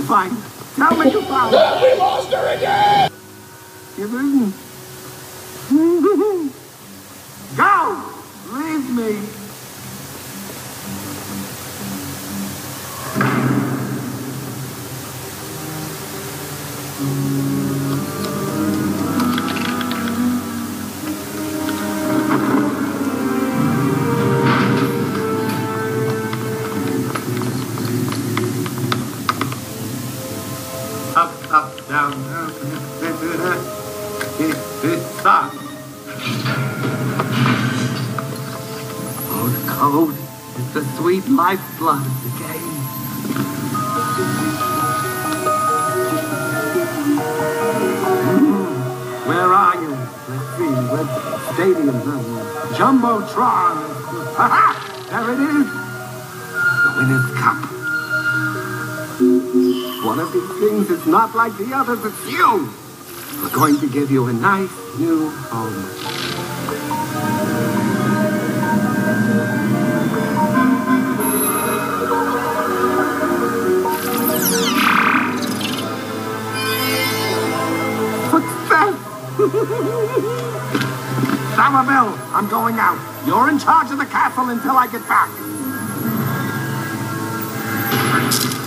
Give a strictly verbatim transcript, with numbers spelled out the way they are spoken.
find her? Tell me you found her. We lost her again! You didn't. Go! Leave me. Up, up, down, down. Stop. Oh, the code is the sweet lifeblood of the game. Mm, where are you? Let's see. Where's the stadium? Jumbotron. Ha-ha! There it is. The winner's cup. One of these things is not like the others. It's you. We're going to give you a nice new home. Success! Somerville, I'm going out. You're in charge of the castle until I get back.